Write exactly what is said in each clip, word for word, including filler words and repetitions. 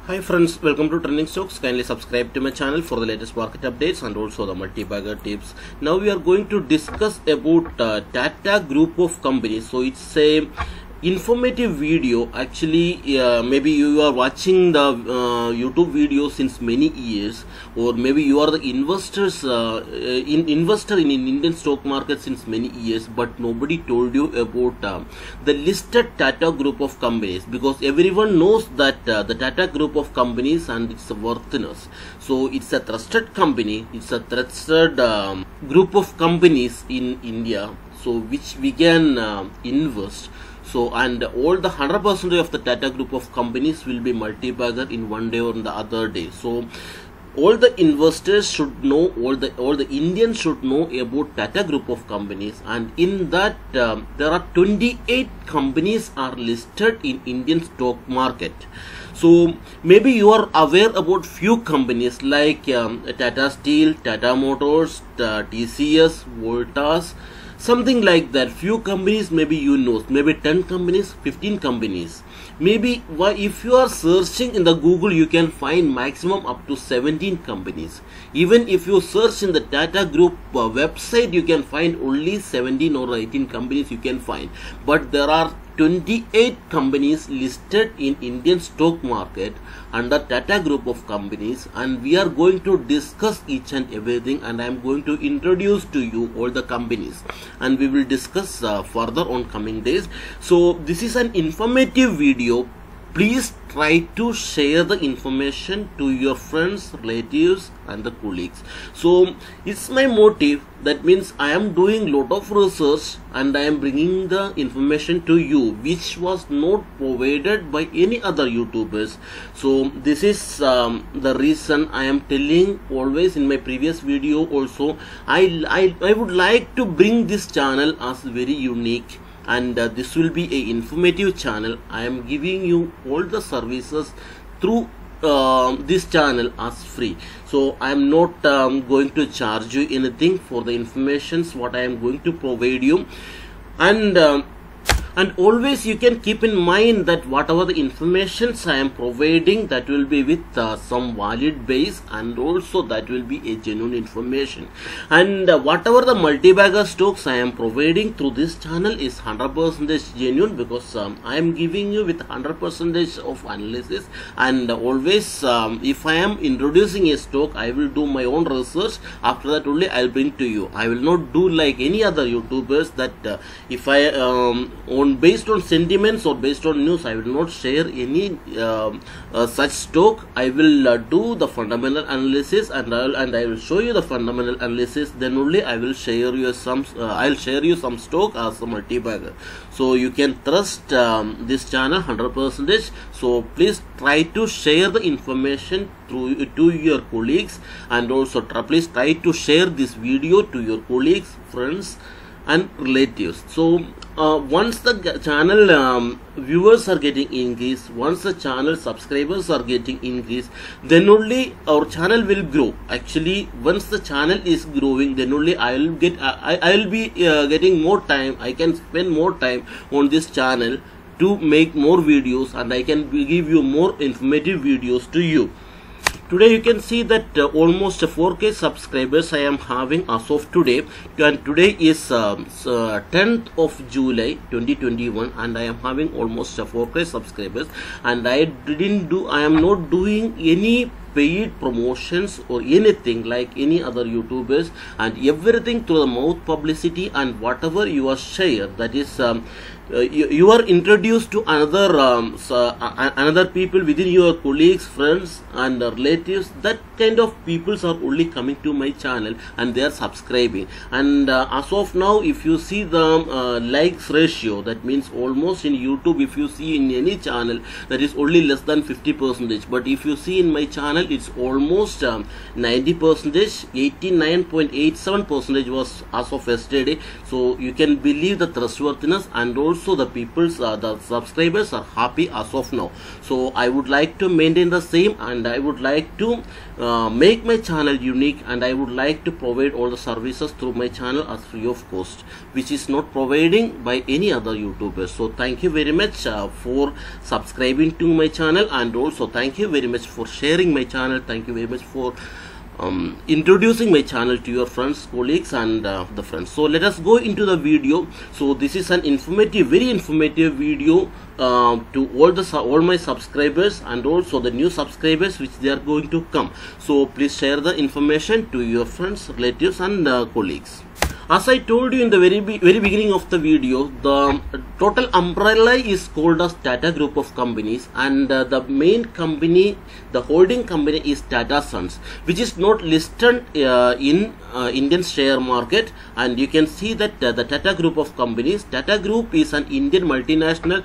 Hi friends, welcome to Trending Stocks. Kindly subscribe to my channel for the latest market updates and also the multi-bagger tips. Now we are going to discuss about uh, Tata Group of companies. So it's a informative video. Actually, uh, maybe you are watching the uh, YouTube video since many years, or maybe you are the investors uh, in investor in, in Indian stock market since many years, but nobody told you about uh, the listed Tata Group of companies, because everyone knows that uh, the Tata Group of companies and its worthiness. So it's a trusted company, it's a trusted um, group of companies in India, so which we can uh, invest. So, and all the one hundred percent of the Tata Group of companies will be multi-bagger in one day or in the other day. So, all the investors should know, all the all the Indians should know about Tata Group of companies, and in that um, there are twenty-eight companies are listed in Indian stock market. So maybe you are aware about few companies like um, Tata Steel, Tata Motors, uh, T C S, Voltas, something like that. Few companies maybe you know, maybe ten companies, fifteen companies. Maybe if you are searching in the Google, you can find maximum up to seventeen companies. Even if you search in the Tata Group uh, website, you can find only seventeen or eighteen companies you can find. But there are twenty-eight companies listed in Indian stock market under Tata Group of companies, and we are going to discuss each and everything, and I am going to introduce to you all the companies, and we will discuss uh, further on coming days. So this is an informative video. Please try to share the information to your friends, relatives and the colleagues. So it's my motive. That means I am doing lot of research and I am bringing the information to you which was not provided by any other YouTubers. So this is um, the reason I am telling always in my previous video also. I, I, I would like to bring this channel as very unique, and uh, this will be a informative channel. I am giving you all the services through uh, this channel as free. So I am not um, going to charge you anything for the informations what I am going to provide you, and uh, and always you can keep in mind that whatever the informations I am providing, that will be with uh, some valid base, and also that will be a genuine information. And uh, whatever the multi-bagger stocks I am providing through this channel is one hundred percent genuine, because um, I am giving you with one hundred percent of analysis. And uh, always um, if I am introducing a stock, I will do my own research. After that only I will bring to you. I will not do like any other YouTubers that uh, if I um, on based on sentiments or based on news, I will not share any uh, uh, such stock. I will uh, do the fundamental analysis, and I will, and I will show you the fundamental analysis. Then only I will share you some. Uh, I'll share you some stock as a multi-bagger. So you can trust um, this channel one hundred percent. So please try to share the information through to your colleagues, and also try, please try to share this video to your colleagues, friends and relatives. So uh, once the channel um, viewers are getting increased, once the channel subscribers are getting increased, then only our channel will grow. Actually, once the channel is growing, then only I will get I I will be uh, getting more time. I can spend more time on this channel to make more videos, and I can give you more informative videos to you. Today you can see that uh, almost four K subscribers I am having as of today, and today is um, uh, tenth of July twenty twenty-one, and I am having almost uh, four K subscribers, and I didn't do I am not doing any paid promotions or anything like any other YouTubers, and everything through the mouth publicity, and whatever you are shared, that is um, uh, you, you are introduced to another um, so, uh, another people within your colleagues, friends and uh, relatives. That kind of peoples are only coming to my channel and they are subscribing. And uh, as of now, if you see the uh, likes ratio, that means almost in YouTube, if you see in any channel, that is only less than fifty percent, but if you see in my channel, it's almost um, ninety percent. Eighty-nine point eight seven percent was as of yesterday. So you can believe the trustworthiness, and also also the people's uh, the subscribers are happy as of now. So I would like to maintain the same, and I would like to uh, make my channel unique, and I would like to provide all the services through my channel as free of cost, which is not providing by any other YouTubers. So thank you very much uh, for subscribing to my channel, and also thank you very much for sharing my channel. Thank you very much for Um, introducing my channel to your friends, colleagues, and uh, the friends. So let us go into the video. So this is an informative, very informative video uh, to all the all my subscribers, and also the new subscribers which they are going to come. So please share the information to your friends, relatives, and uh, colleagues. As I told you in the very very beginning of the video, the total umbrella is called as Tata Group of Companies, and uh, the main company, the holding company, is Tata Sons, which is not listed uh, in uh, Indian share market. And you can see that uh, the Tata Group of Companies, Tata Group is an Indian multinational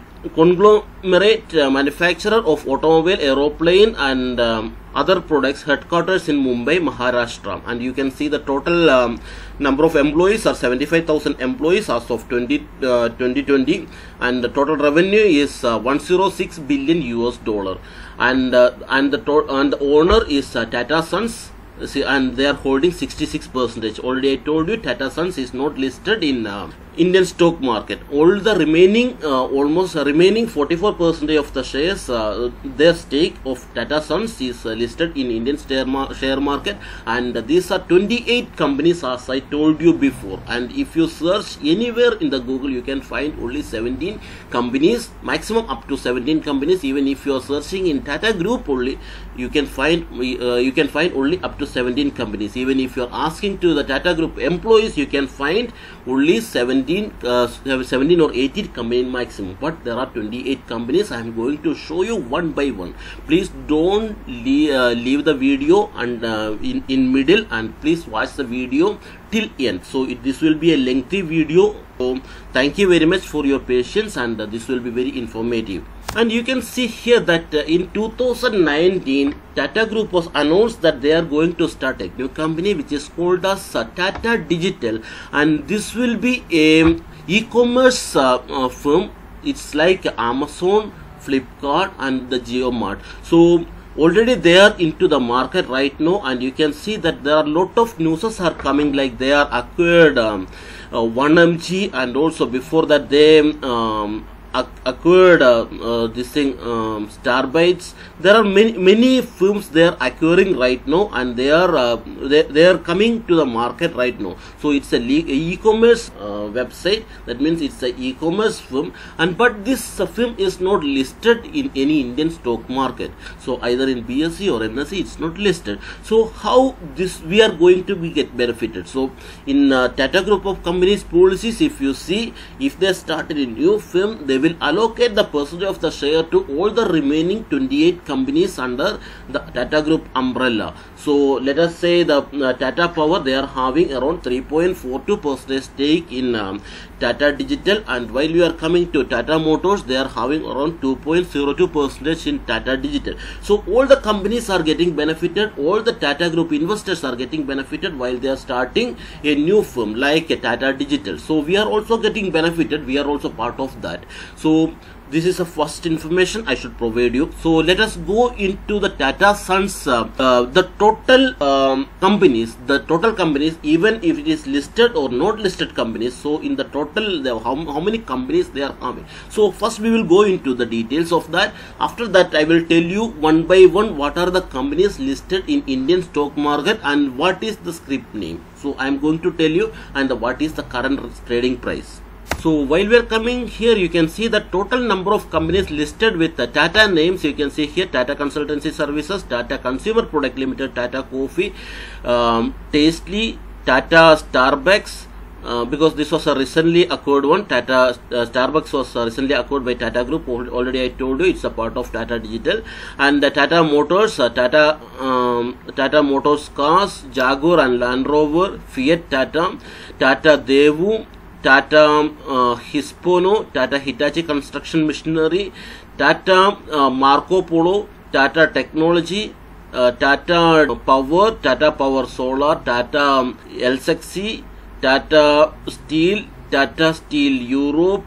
conglomerate uh, manufacturer of automobile, aeroplane, and um, other products, headquarters in Mumbai, Maharashtra. And you can see the total um, number of employees are seventy-five thousand employees as of twenty twenty, and the total revenue is uh, one hundred six billion U S dollar, and uh, and the and the owner is uh, Tata Sons. See, and they are holding sixty-six percent. Already I told you Tata Sons is not listed in uh, Indian stock market. All the remaining uh, almost uh, remaining forty-four percent of the shares, uh, their stake of Tata Sons is uh, listed in Indian share, mar share market, and uh, these are twenty-eight companies, as I told you before. And if you search anywhere in the Google, you can find only seventeen companies, maximum up to seventeen companies. Even if you are searching in Tata Group only, you can find uh, you can find only up to seventeen companies. Even if you are asking to the Tata Group employees, you can find only seventeen, uh, seventeen or eighteen companies maximum. But there are twenty-eight companies. I am going to show you one by one. Please don't leave, uh, leave the video and uh, in in middle, and please watch the video till end. So it, this will be a lengthy video. So thank you very much for your patience, and uh, this will be very informative. And you can see here that uh, in two thousand nineteen, Tata Group was announced that they are going to start a new company which is called as uh, Tata Digital, and this will be a e-commerce uh, uh, firm. It's like Amazon, Flipkart, and the JioMart. So already they are into the market right now, and you can see that there are a lot of newses are coming, like they are acquired um, uh, one M G, and also before that they um, acquired uh, uh, this thing um, Starbytes. There are many many firms they are acquiring right now, and they are uh, they, they are coming to the market right now. So it's a e-commerce uh, website. That means it's a e-commerce firm, and but this uh, firm is not listed in any Indian stock market. So either in B S E or N S E, it's not listed. So how this we are going to be get benefited? So in uh, Tata Group of Companies policies, if you see, if they started a new firm, they will allocate the percentage of the share to all the remaining twenty-eight companies under the Tata Group umbrella. So let us say the uh, Tata Power, they are having around three point four two percent stake in um, Tata Digital, and while we are coming to Tata Motors, they are having around two point zero two percent in Tata Digital. So all the companies are getting benefited, all the Tata Group investors are getting benefited while they are starting a new firm like a Tata Digital. So we are also getting benefited, we are also part of that. So this is the first information I should provide you. So let us go into the Tata Sons, uh, uh, the total um, companies, the total companies, even if it is listed or not listed companies. So in the total, the, how, how many companies they are having. So first we will go into the details of that. After that, I will tell you one by one what are the companies listed in Indian stock market and what is the script name. So I am going to tell you, and the, what is the current trading price. So while we are coming here, you can see the total number of companies listed with the Tata names. You can see here Tata Consultancy Services, Tata Consumer Product Limited, Tata Coffee, um, Tasty, Tata Starbucks. Uh, because this was a recently acquired one. Tata uh, Starbucks was uh, recently acquired by Tata Group. Already I told you it's a part of Tata Digital. And uh, Tata Motors, uh, Tata um, Tata Motors Cars, Jaguar and Land Rover, Fiat Tata, Tata Devu, Tata uh, Hispono, Tata Hitachi Construction Machinery, Tata uh, Marco Polo, Tata Technology, uh, Tata Power, Tata Power Solar, Tata L S E C, Tata Steel, Tata Steel Europe,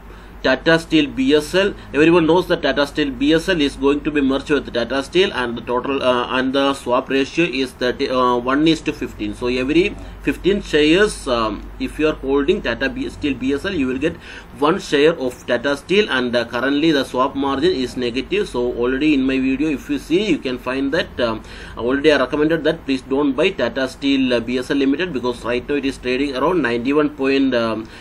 Tata Steel B S L. Everyone knows that Tata Steel B S L is going to be merged with Tata Steel, and the total uh, and the swap ratio is that uh, one is to fifteen. So every fifteen shares, um, if you are holding Tata B Steel B S L, you will get one share of Tata Steel, and uh, currently the swap margin is negative. So already in my video, if you see, you can find that um, already I recommended that please don't buy Tata Steel uh, B S L Limited, because right now it is trading around ninety-one point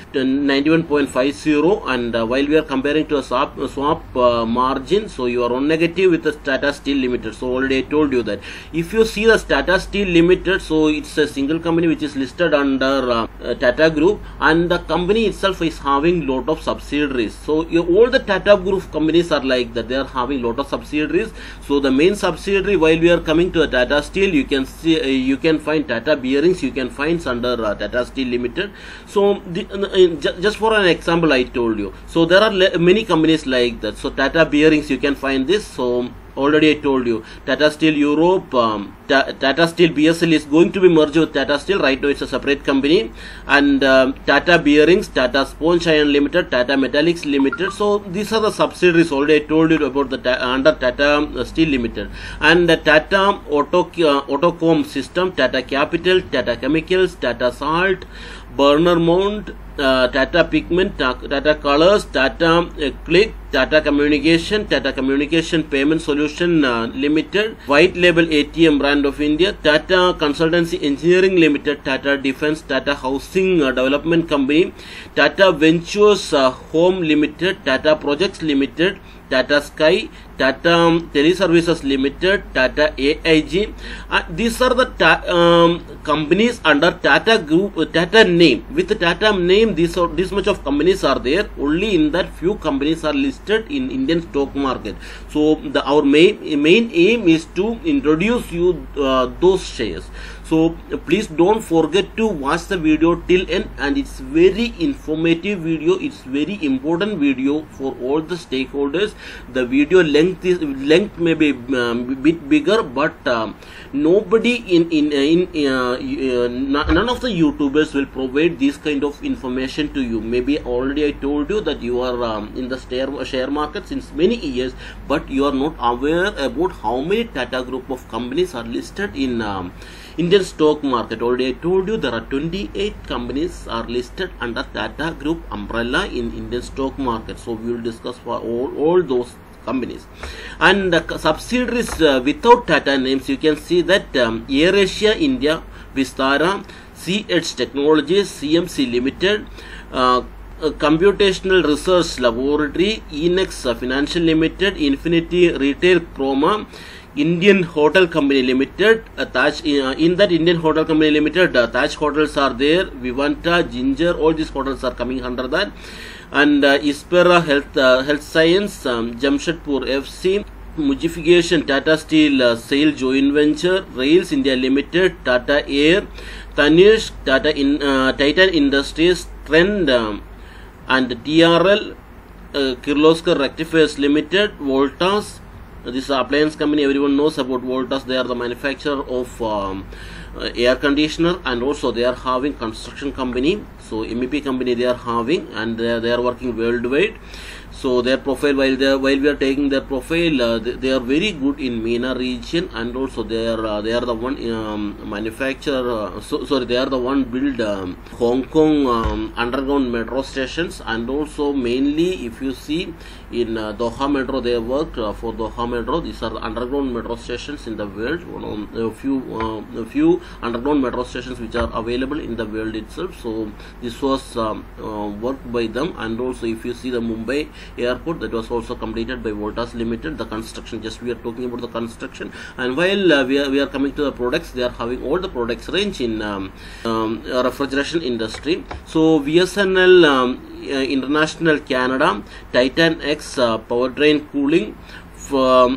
five zero, and uh, while we are comparing to a swap, a swap uh, margin, so you are on negative with the Tata Steel Limited. So already I told you that if you see the Tata Steel Limited, so it's a single company which is listed under uh, uh, Tata Group, and the company itself is having lot of subsidiaries. So you, all the Tata Group companies are like that, they are having lot of subsidiaries. So the main subsidiary, while we are coming to the Tata Steel, you can see uh, you can find Tata Bearings, you can find under uh, Tata Steel Limited. So the, uh, just for an example I told you, so there are many companies like that. So Tata Bearings, you can find this. So already I told you, Tata Steel Europe, um, Ta Tata Steel B S L is going to be merged with Tata Steel. Right now it's a separate company. And um, Tata Bearings, Tata Sponge Iron Limited, Tata Metallics Limited. So these are the subsidiaries. Already I told you about the ta under Tata Steel Limited. And uh, Tata Auto uh, Autocom System, Tata Capital, Tata Chemicals, Tata Salt, Burner Mount, uh, Tata Pigment, Tata Colors, Tata uh, Click, Tata Communication, Tata Communication Payment Solution uh, Limited, White Label A T M Brand of India, Tata Consultancy Engineering Limited, Tata Defense, Tata Housing uh, Development Company, Tata Ventures uh, Home Limited, Tata Projects Limited, Tata Sky, Tata um, Teleservices Limited, Tata A I G. Uh, these are the ta um, companies under Tata Group, uh, Tata name. With the Tata name, this or this much of companies are there. Only in that few companies are listed in Indian stock market. So the our main main aim is to introduce you uh, those shares. So please don't forget to watch the video till end, and it's very informative video. It's very important video for all the stakeholders. The video length is length may be um, bit bigger, but um, nobody in in in uh, uh, none of the YouTubers will provide this kind of information to you. Maybe already I told you that you are um, in the share share market since many years, but you are not aware about how many Tata Group of companies are listed in um, Indian stock market. Already I told you there are twenty-eight companies are listed under Tata Group umbrella in Indian stock market. So we will discuss for all, all those companies. And the subsidiaries uh, without Tata names, you can see that um, AirAsia India, Vistara, C H Technologies, C M C Limited, uh, Uh, Computational Research Laboratory, Enex uh, Financial Limited, Infinity Retail Proma, Indian Hotel Company Limited, uh, Taj, uh, in that Indian Hotel Company Limited, uh, Taj Hotels are there, Vivanta, Ginger, all these hotels are coming under that. And uh, Ispera Health, uh, Health Science, um, Jamshedpur F C, Mujification, Tata Steel uh, Sale Joint Venture, Rails India Limited, Tata Air, Tanish, Tata in, uh, Titan Industries, Trend, um, and T R L, uh, Kirloskar Rectifiers Limited, Voltas. Uh, this is an appliance company. Everyone knows about Voltas. They are the manufacturer of um, uh, air conditioner, and also they are having construction company. So M E P company they are having, and they are, they are working worldwide. So their profile, while they are, while we are taking their profile, uh, they, they are very good in MENA region, and also they are uh, they are the one um, manufacturer. Uh, so sorry, they are the one build um, Hong Kong um, underground metro stations, and also mainly if you see in uh, Doha Metro, they worked uh, for Doha Metro. These are the underground metro stations in the world. Um, a few uh, a few underground metro stations which are available in the world itself. So this was um, uh, worked by them, and also if you see the Mumbai airport, that was also completed by Voltas Limited. The construction, just we are talking about the construction. And while uh, we are we are coming to the products, they are having all the products range in um, um, refrigeration industry. So V S N L um, uh, International Canada, Titan X uh, Powertrain Cooling, Um,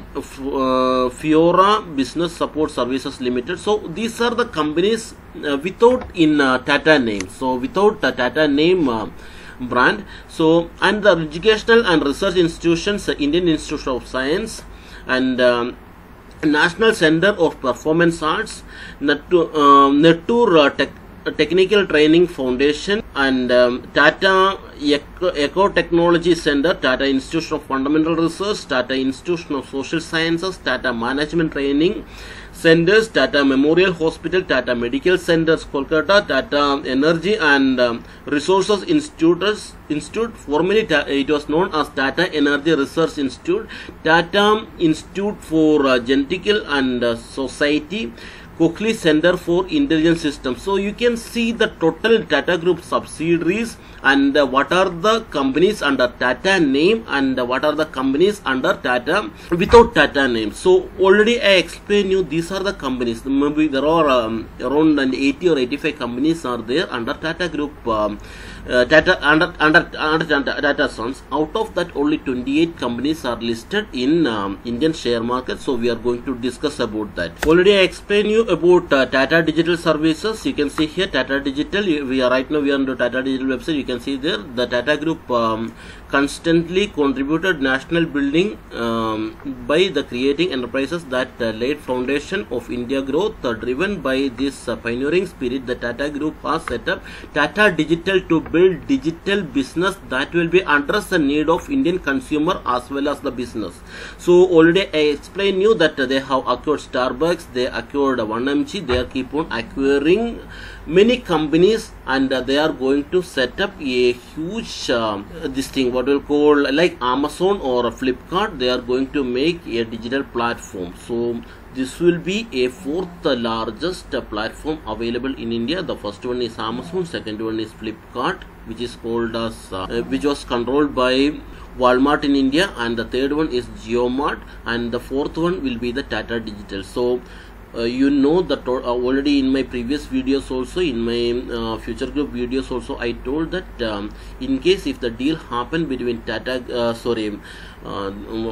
uh, Fiora Business Support Services Limited. So these are the companies uh, without in uh, Tata name. So without the Tata name uh, brand. So and the educational and research institutions, uh, Indian Institute of Science, and um, National Center of Performance Arts, Nettur uh, Nettur uh, Tech Technical Training Foundation, and um, Tata Eco, Eco Technology Center, Tata Institution of Fundamental Research, Tata Institution of Social Sciences, Tata Management Training Centers, Tata Memorial Hospital, Tata Medical Centers, Kolkata, Tata Energy and um, Resources Institute, Institute, formerly it was known as Tata Energy Research Institute, Tata Institute for uh, Genetical and uh, Society, Cochlea Center for Intelligent Systems. So you can see the total Tata Group subsidiaries and uh, what are the companies under Tata name and uh, what are the companies under Tata without Tata name. So already I explained you these are the companies. Maybe there are um, around eighty or eighty-five companies are there under Tata Group. Um, Uh, Tata under, under under Tata Sons. Out of that, only twenty-eight companies are listed in um, Indian share market. So we are going to discuss about that. Already I explained you about uh, Tata Digital Services. You can see here Tata Digital. We are right now we are on the Tata Digital website. You can see there the Tata Group um, constantly contributed national building um, by the creating enterprises that uh, laid foundation of India growth. Uh, driven by this uh, pioneering spirit, the Tata Group has set up Tata Digital to build digital business that will be address the need of Indian consumer as well as the business. So already I explained you that uh, they have acquired Starbucks, they acquired uh, one M G, they are keep on acquiring many companies, and uh, they are going to set up a huge uh, this thing what we'll call like Amazon or Flipkart. They are going to make a digital platform. So this will be a fourth largest uh, platform available in India. The first one is Amazon, second one is Flipkart, which is called as uh, which was controlled by Walmart in India, and the third one is JioMart, and the fourth one will be the Tata Digital. So Uh, you know that uh, already in my previous videos also, in my uh, future group videos also, I told that um, in case if the deal happened between Tata uh, sorry uh,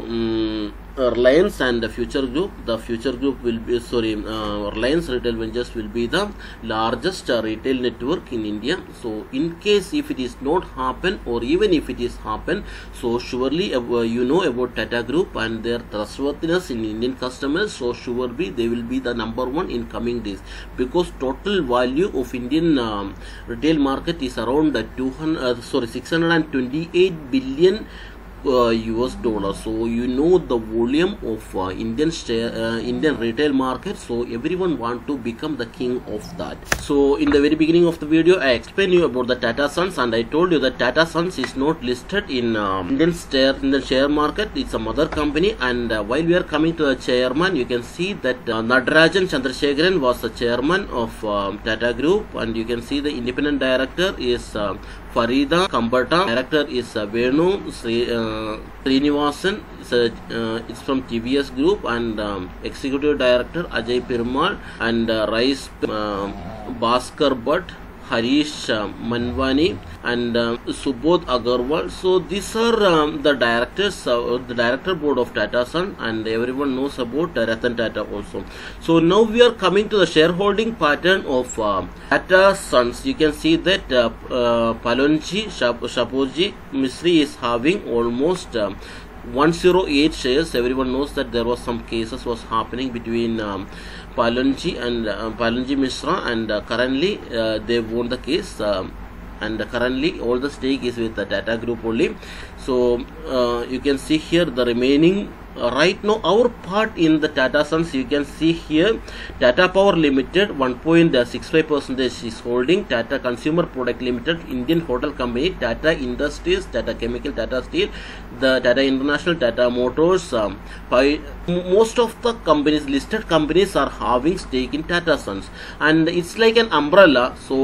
um, Reliance and the Future Group, the Future Group will be sorry uh, Reliance Retail Ventures will be the largest uh, retail network in India. So in case if it is not happen, or even if it is happen, so surely uh, you know about Tata Group and their trustworthiness in Indian customers. So surely they will be the number one in coming days, because total value of Indian um, retail market is around uh, two hundred uh, sorry six hundred twenty-eight billion Uh, U S dollars. So you know the volume of uh, Indian share, uh, Indian retail market. So everyone want to become the king of that. So in the very beginning of the video, I explained you about the Tata Sons, and I told you that Tata Sons is not listed in uh, Indian share in the share market. It's a mother company. And uh, while we are coming to the chairman, you can see that uh, Natarajan Chandrasekharan was the chairman of uh, Tata Group, and you can see the independent director is uh, Farida Kambata, director is uh, Venu Sri, uh, Srinivasan, it's, a, uh, it's from T V S Group, and um, executive director Ajay Perumal, and uh, Rice uh, Bhaskar Bhatt, Harish uh, Manwani, and uh, Subodh Agarwal. So these are um, the directors, uh, the director board of Tata Sons, and everyone knows about uh, Ratan Tata also. So now we are coming to the shareholding pattern of uh, Tata Sons. You can see that uh, uh, Palonji Shapoorji Misri is having almost uh, one hundred eight shares. Everyone knows that there was some cases was happening between um, Palonji and uh, Palonji Mishra, and uh, currently uh, they won the case, uh, and uh, currently all the stake is with the Tata Group only. So uh, you can see here the remaining uh, right now our part in the Tata Sons. You can see here Tata Power Limited one point six five percent is holding, Tata Consumer Product Limited, Indian Hotel Company, Tata Industries, Tata Chemical, Tata Steel, the Tata International, Tata Motors. Um, by most of the companies, listed companies, are having stake in Tata Sons, and it's like an umbrella. So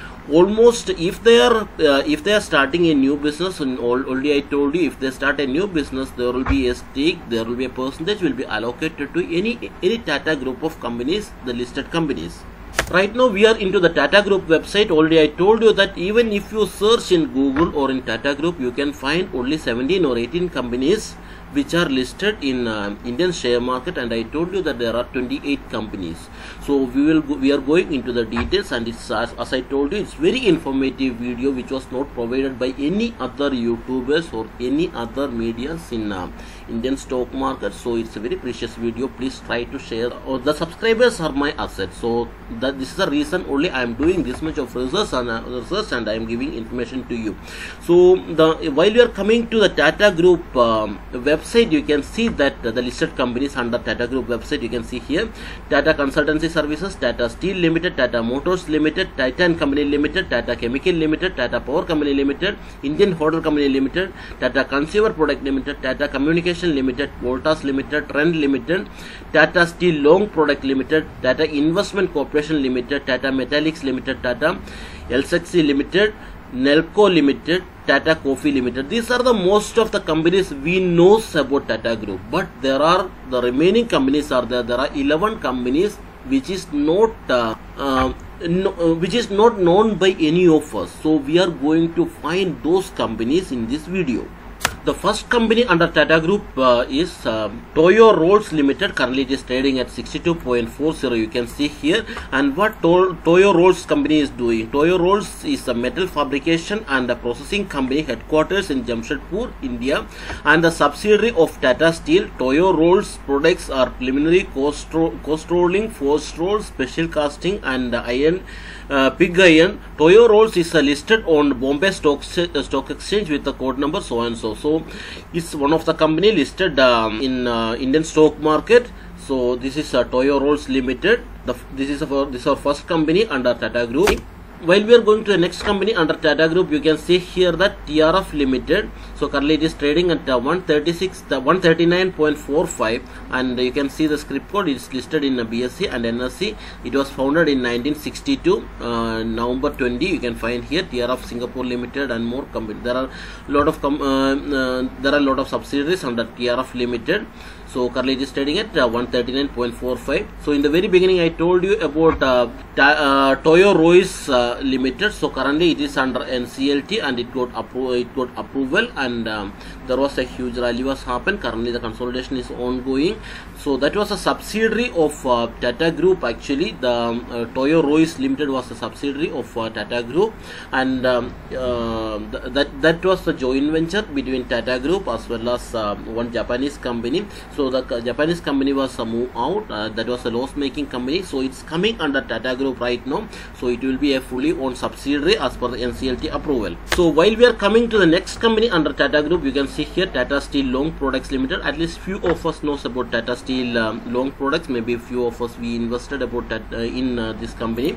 almost if they are uh, if they are starting a new business, and already I told you, if they start a new business, there will be a stake, there will be a percentage will be allocated to any any Tata Group of companies, the listed companies. Right now we are into the Tata Group website. Already I told you that even if you search in Google or in Tata Group, you can find only seventeen or eighteen companies which are listed in uh, Indian share market, and I told you that there are twenty-eight companies. So we will go, we are going into the details, and it's as, as I told you, it's very informative video which was not provided by any other YouTubers or any other medias in uh, Indian stock market. So it's a very precious video. Please try to share. Or the subscribers are my asset. So that this is the reason only I am doing this much of research and uh, research, and I am giving information to you. So the while you are coming to the Tata Group um, website, you can see that uh, the listed companies under Tata Group website. You can see here Tata Consultancy Services, Tata Steel Limited, Tata Motors Limited, Titan Company Limited, Tata Chemical Limited, Tata Power Company Limited, Indian Hotel Company Limited, Tata Consumer Product Limited, Tata Communication Limited, Voltas Limited, Trend Limited, Tata Steel Long Product Limited, Tata Investment Corporation Limited, Tata Metallics Limited, Tata L S X C Limited, Nelco Limited, Tata Coffee Limited. These are the most of the companies we know about Tata Group. But there are the remaining companies are there. There are eleven companies which is not uh, uh, no, uh, which is not known by any of us. So we are going to find those companies in this video. The first company under Tata Group uh, is uh, Toyo Rolls Limited. Currently it is trading at sixty-two point four zero. You can see here. And what to Toyo Rolls company is doing? Toyo Rolls is a metal fabrication and a processing company headquarters in Jamshedpur, India, and a subsidiary of Tata Steel. Toyo Rolls products are preliminary coast, ro coast rolling, forged rolls, special casting, and iron. Uh, pig iron. Toyo Rolls is uh, listed on Bombay Stock, uh, Stock Exchange with the code number so and so. So it's one of the company listed um, in uh, Indian stock market. So this is uh, Toyo Rolls Limited. The, this is a, this is our first company under Tata Group. While we are going to the next company under Tata Group, you can see here that T R F Limited. So currently it is trading at uh, one thirty-six, uh, one thirty-nine point four five, and you can see the script code. It is listed in uh, B S E and N S E. It was founded in nineteen sixty-two, uh, November twentieth. You can find here T R F Singapore Limited and more companies. There are a lot of com uh, uh, there are a lot of subsidiaries under T R F Limited. So currently it is trading at uh, one thirty-nine point four five. So in the very beginning I told you about uh, uh, Toyo Rolls uh, Limited. So currently it is under N C L T and it got appro it got approval, and um, there was a huge rally was happened. Currently the consolidation is ongoing. So that was a subsidiary of uh, Tata Group. Actually the um, uh, Toyo Rolls Limited was a subsidiary of uh, Tata Group, and um, uh, th that that was a joint venture between Tata Group as well as uh, one Japanese company. So the Japanese company was uh, moved out. Uh, that was a loss-making company. So it's coming under Tata Group right now. So it will be a fully owned subsidiary as per the N C L T approval. So while we are coming to the next company under Tata Group, you can see here Tata Steel Long Products Limited. At least few of us knows about Tata Steel um, Long Products. Maybe few of us we invested about that uh, in uh, this company.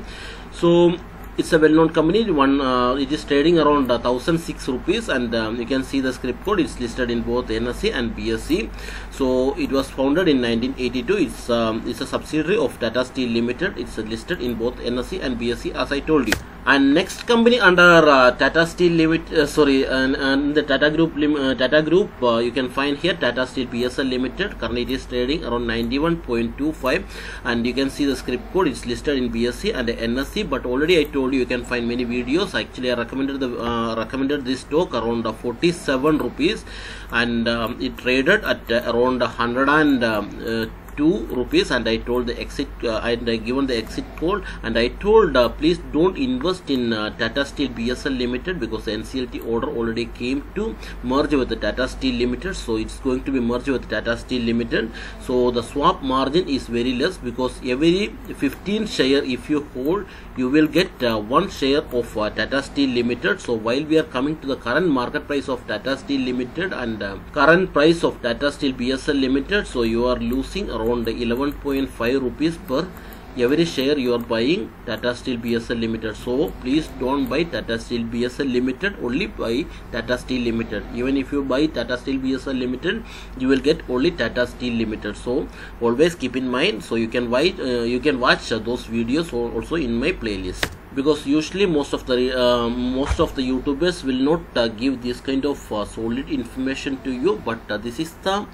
So it's a well-known company. One uh, it is trading around uh, one thousand six rupees, and um, you can see the script code. It's listed in both N S E and B S E. So it was founded in nineteen eighty-two. It's um, it's a subsidiary of Tata Steel Limited. It's uh, listed in both N S E and B S E, as I told you. And next company under uh, Tata Steel Limited, uh, sorry, and, and the Tata Group, uh, Tata Group, uh, you can find here Tata Steel P S L Limited. Currently it is trading around ninety-one point two five, and you can see the script code. It's listed in B S E and N S E. But already I told you you can find many videos. Actually, I recommended the uh, recommended this stock around uh, forty-seven rupees, and um, it traded at uh, around one hundred and um, uh, two rupees, and I told the exit uh, and I given the exit code, and I told uh, please don't invest in uh, Tata Steel B S L Limited, because the N C L T order already came to merge with the Tata Steel Limited. So it's going to be merged with Tata Steel Limited. So the swap margin is very less, because every fifteen share if you hold, you will get uh, one share of uh, Tata Steel Limited. So while we are coming to the current market price of Tata Steel Limited and uh, current price of Tata Steel B S L Limited, so you are losing around eleven point five rupees per every share you are buying Tata Steel B S L Limited. So please don't buy Tata Steel B S L Limited, only buy Tata Steel Limited. Even if you buy Tata Steel B S L Limited, you will get only Tata Steel Limited. So always keep in mind. So you can watch uh, you can watch uh, those videos also in my playlist, because usually most of the uh, most of the YouTubers will not uh, give this kind of uh, solid information to you, but uh, this is the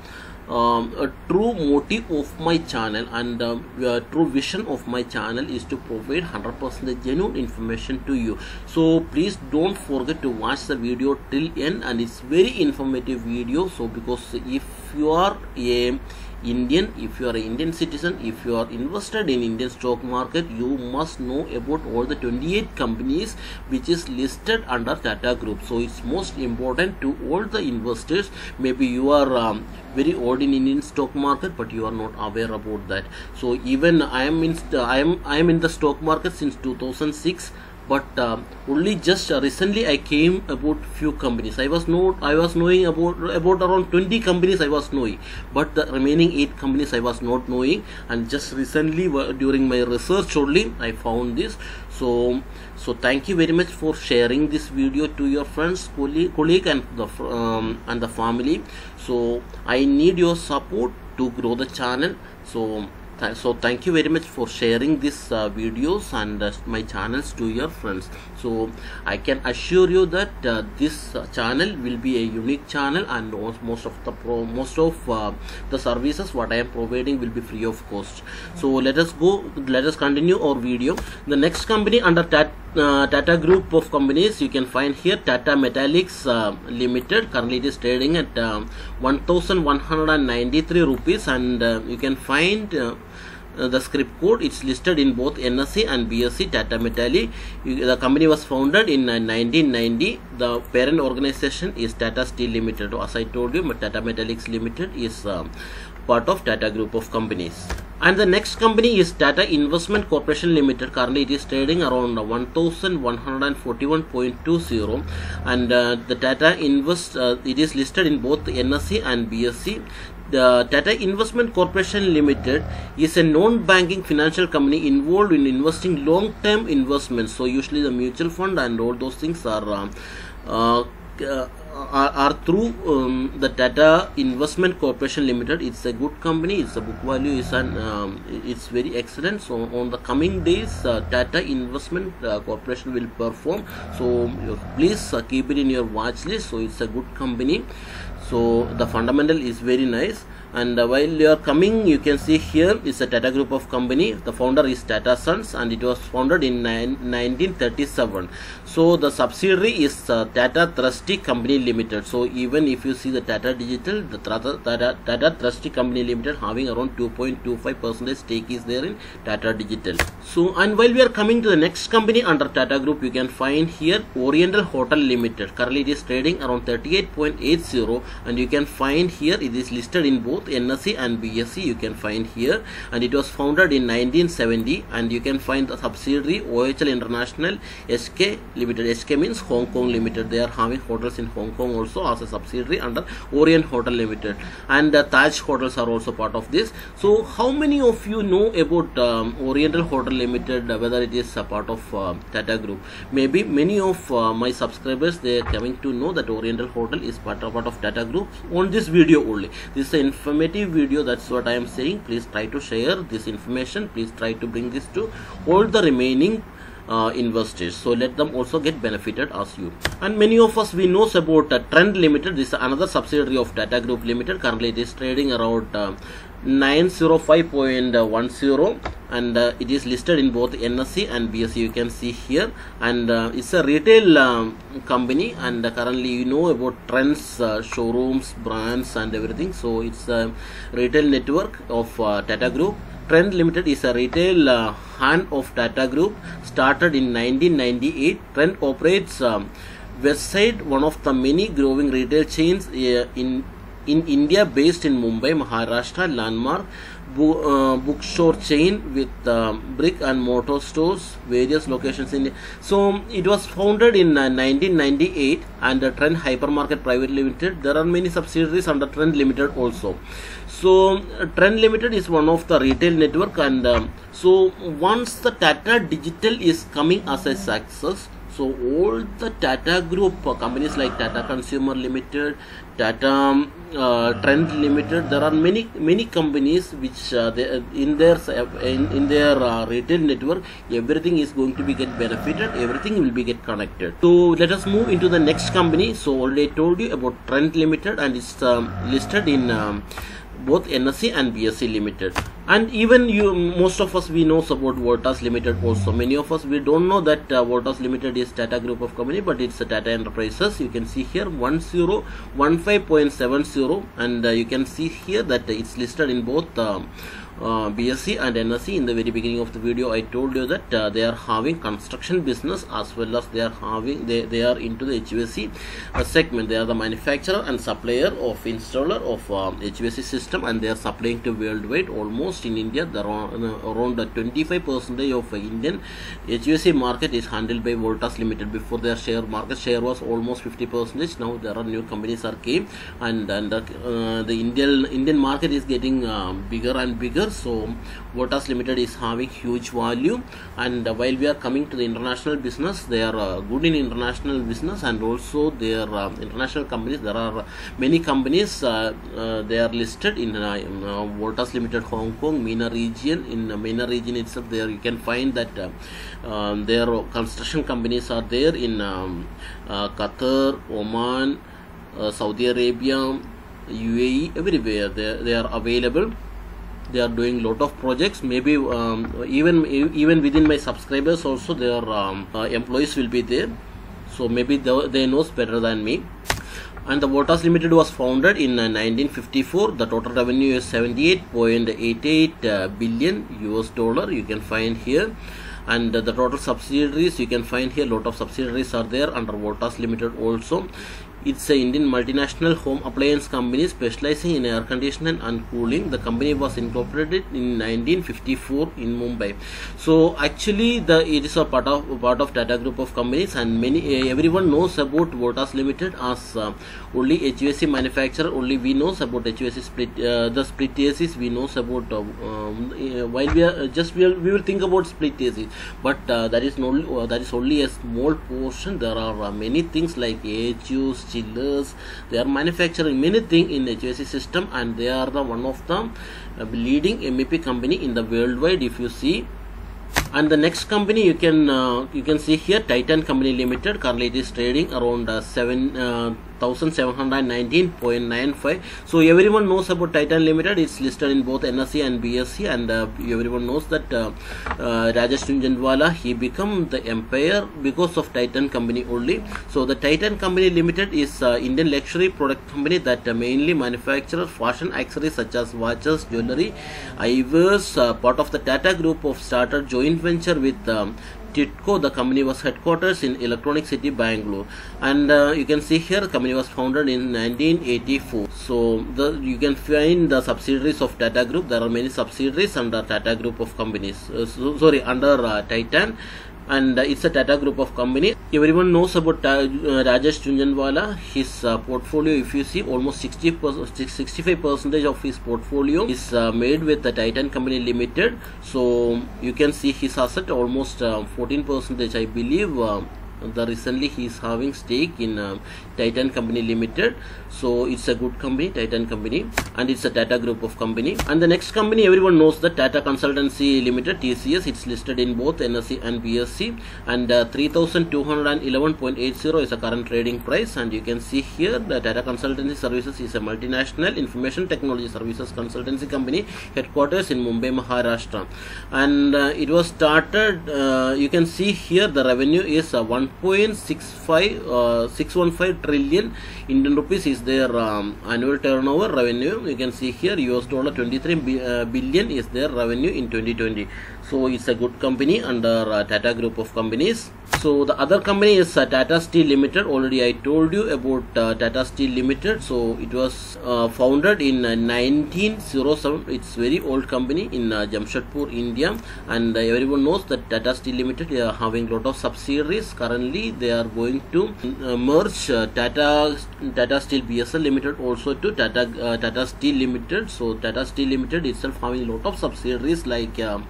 um, a true motive of my channel and uh, uh, true vision of my channel is to provide one hundred percent genuine information to you. So please don't forget to watch the video till end, and it's very informative video. So because if you are a Indian, if you are an Indian citizen, if you are invested in Indian stock market, you must know about all the twenty-eight companies which is listed under Tata Group. So it's most important to all the investors. Maybe you are um, very old in Indian stock market, but you are not aware about that. So even I am in I am I am in the stock market since two thousand six. But uh, only just uh, recently I came about few companies. I was not I was knowing about about around twenty companies I was knowing, but the remaining eight companies I was not knowing. And just recently uh, during my research only I found this. So so thank you very much for sharing this video to your friends, colleague, colleague and the um, and the family. So I need your support to grow the channel. So. So thank you very much for sharing these uh, videos and uh, my channels to your friends. So I can assure you that uh, this uh, channel will be a unique channel, and most of the pro most of uh, the services what I am providing will be free of cost. So let us go let us continue our video. The next company under Tata Uh, Tata Group of companies, you can find here Tata Metallics uh, Limited. Currently it is trading at uh, one thousand one hundred ninety-three rupees, and uh, you can find uh, uh, the script code. It's listed in both N S E and B S E. Tata Metallic. The company was founded in uh, nineteen ninety. The parent organization is Tata Steel Limited. As I told you, Tata Metallics Limited is uh, part of Tata Group of companies. And the next company is Tata Investment Corporation Limited. Currently it is trading around one thousand one hundred forty-one point two zero, and uh, the Tata Invest uh, it is listed in both N S E and B S E. The Tata Investment Corporation Limited is a non-banking financial company involved in investing long-term investments. So usually the mutual fund and all those things are uh, uh, uh, Are, are through um, the Tata Investment Corporation Limited. It's a good company. It's a book value is an um, it's very excellent. So on the coming days, uh, Tata Investment uh, Corporation will perform. So uh, please uh, keep it in your watch list. So it's a good company. So the fundamental is very nice. And uh, while you are coming, you can see here is a Tata Group of company. The founder is Tata Sons, and it was founded in nineteen thirty-seven. So the subsidiary is uh, Tata Trustee Company Limited. So even if you see the Tata Digital, the Tata, Tata, Tata Trustee Company Limited having around two point two five percent stake is there in Tata Digital. So and while we are coming to the next company under Tata Group, you can find here Oriental Hotel Limited. Currently it is trading around thirty-eight point eight zero, and you can find here it is listed in both N S E and B S E. You can find here, and it was founded in nineteen seventy, and you can find the subsidiary O H L International S K Limited. S K means Hong Kong Limited. They are having hotels in Hong Kong also as a subsidiary under Orient Hotel Limited, and uh, Taj Hotels are also part of this. So how many of you know about um, Oriental Hotel Limited, uh, whether it is a part of uh, Tata Group? Maybe many of uh, my subscribers, they are coming to know that Oriental Hotel is part of, part of Tata Group on this video only. This is an informative video, that's what I am saying. Please try to share this information. Please try to bring this to all the remaining Uh, investors, so let them also get benefited as you. And many of us, we knows about uh, Trend Limited. This is another subsidiary of Tata Group Limited. Currently it is trading around uh, nine oh five point one zero, and uh, it is listed in both N S E and B S E. You can see here, and uh, it's a retail um, company, and uh, currently you know about Trends uh, showrooms, brands and everything. So it's a retail network of uh, Tata Group. Trend Limited is a retail uh, hand of Tata Group, started in nineteen ninety-eight. Trend operates um, Westside, one of the many growing retail chains uh, in in India, based in Mumbai, Maharashtra. Landmark bo uh, bookstore chain with uh, brick and mortar stores, various locations in India. So it was founded in uh, nineteen ninety-eight, and uh, Trend Hypermarket Private Limited. There are many subsidiaries under Trend Limited also. So uh, Trend Limited is one of the retail network, and um, so once the Tata Digital is coming as a success, so all the Tata Group uh, companies like Tata Consumer Limited, Tata uh, Trend Limited, there are many many companies which uh, they, in their in, in their uh, retail network, everything is going to be get benefited, everything will be get connected. So let us move into the next company. So already I told you about Trend Limited, and it's um, listed in um, both N S E and B S E Limited. And even you, most of us, we know about Voltas Limited also. Many of us, we don't know that uh, Voltas Limited is Tata Group of Company, but it's a Tata Enterprises. You can see here one zero one five point seven zero, and uh, you can see here that it's listed in both uh, uh, B S E and N S E. In the very beginning of the video, I told you that uh, they are having construction business as well as they are having they, they are into the H V A C uh, segment. They are the manufacturer and supplier of installer of uh, H V A C system, and they are supplying to worldwide. Almost in India, there are uh, around twenty-five percent of uh, Indian H V A C market is handled by Voltas Limited. Before, their share market share was almost fifty percent. Now there are new companies are came, and and uh, the Indian Indian market is getting uh, bigger and bigger. So Voltas Limited is having huge value, and uh, while we are coming to the international business, they are uh, good in international business, and also their uh, international companies. There are many companies uh, uh, they are listed in, uh, in uh, Voltas Limited Hong Kong, MENA region. In uh, MENA region itself, there you can find that uh, um, their construction companies are there in um, uh, Qatar, Oman, uh, Saudi Arabia, U A E, everywhere they, they are available. They are doing lot of projects. Maybe um, even even within my subscribers also, their um, uh, employees will be there. So maybe they, they knows better than me. And the Voltas Limited was founded in uh, nineteen fifty-four. The total revenue is seventy-eight point eight eight uh, billion U S dollar. You can find here. And uh, the total subsidiaries, you can find here, lot of subsidiaries are there under Voltas Limited also. It's a Indian multinational home appliance company specializing in air conditioning and cooling. The company was incorporated in nineteen fifty-four in Mumbai. So actually, the it is a part of part of Tata Group of companies, and many uh, everyone knows about Voltas Limited as uh, only H V A C manufacturer. Only we knows about H V A C split uh, the split A Cs. We knows about uh, um, uh, while we are uh, just we will, we will think about split A Cs, but uh, that is not uh, that is only a small portion. There are uh, many things like A H Us, chillers. They are manufacturing many things in H V A C system, and they are the one of the uh, leading M E P company in the worldwide, if you see. And the next company you can uh, you can see here, Titan Company Limited. Currently it is trading around uh, seven uh, thousand seven hundred nineteen point nine five. So everyone knows about Titan Limited. It's listed in both N S E and B S E, and uh, everyone knows that uh, uh, Rajesh Jhunjhunwala, he become the empire because of Titan Company only. So the Titan Company Limited is uh, Indian luxury product company that uh, mainly manufacture fashion accessories such as watches, jewelry, eyewears. Uh, part of the Tata Group of started joint venture with um, Titco. The company was headquarters in Electronic City, Bangalore, and uh, you can see here the company was founded in nineteen eighty-four. So the you can find the subsidiaries of Tata Group. There are many subsidiaries under Tata Group of companies. Uh, so, sorry, under uh, Titan. And uh, it's a Tata Group of company. Everyone knows about uh, Rajesh Jhunjhunwala. His uh, portfolio, if you see, almost sixty percent, sixty-five percent of his portfolio is uh, made with the Titan Company Limited. So you can see his asset almost uh, fourteen percent, I believe. Uh, the recently he is having stake in uh, Titan Company Limited. So it's a good company, Titan Company, and it's a Tata Group of company. And the next company, everyone knows that Tata Consultancy Limited, T C S. It's listed in both N S E and B S E, and uh, three thousand two hundred eleven point eight zero is the current trading price. And you can see here the Tata Consultancy Services is a multinational information technology services consultancy company headquarters in Mumbai, Maharashtra, and uh, it was started. Uh, you can see here the revenue is uh, one point six five six one five trillion Indian rupees is their um, annual turnover revenue. You can see here U S dollar twenty-three uh, billion is their revenue in twenty twenty. So it's a good company under uh, Tata Group of companies. So the other company is uh, Tata Steel Limited. Already I told you about uh, Tata Steel Limited. So it was uh, founded in uh, nineteen oh seven. It's very old company in uh, Jamshedpur, India, and uh, everyone knows that Tata Steel Limited are having lot of subsidiaries. Currently they are going to uh, merge uh, Tata Tata Steel B S L Limited also to Tata uh, Tata Steel Limited. So Tata Steel Limited itself having lot of subsidiaries like uh,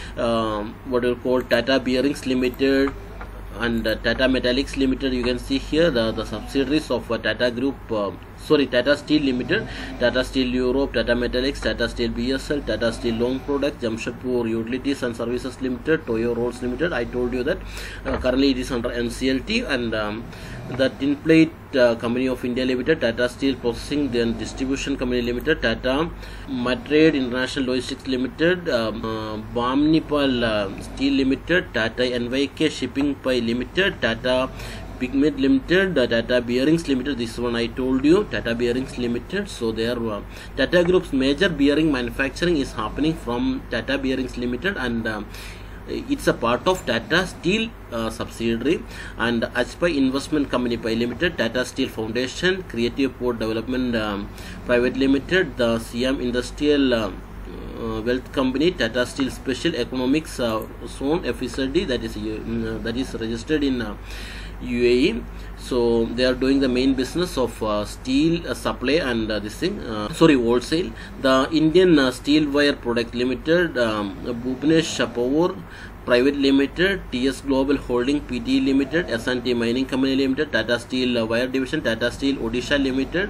uh, what you call Tata Bearings Limited and uh, Tata Metallics Limited. You can see here the, the subsidiaries of uh, Tata Group uh, sorry, Tata Steel Limited, Tata Steel Europe, Tata Metallics, Tata Steel B S L, Tata Steel Long Products, Jamshedpur Utilities and Services Limited, Toyo Rolls Limited. I told you that uh, currently it is under N C L T, and um, the Tin Plate uh, Company of India Limited, Tata Steel Processing and Distribution Company Limited, Tata Madrid International Logistics Limited, um, uh, Bamnipal uh, Steel Limited, Tata N Y K Shipping Pi Limited, Tata Pigment Limited, uh, Tata Bearings Limited. This one I told you, Tata Bearings Limited. So there, uh, Tata Group's major bearing manufacturing is happening from Tata Bearings Limited, and uh, it's a part of Tata Steel uh, subsidiary. And Ajpai Investment Company Pi Limited, Tata Steel Foundation, Creative Port Development um, Private Limited, the Siam Industrial uh, uh, Wealth Company, Tata Steel Special Economics uh, Zone F S D, that is uh, that is registered in uh, U A E. So they are doing the main business of uh, steel uh, supply and uh, this thing, uh, sorry, wholesale. The Indian uh, Steel Wire Product Limited, um, Bhupnesh Power Private Limited, T S Global Holding P T Limited, S and T Mining Company Limited, Tata Steel uh, Wire Division, Tata Steel Odisha Limited,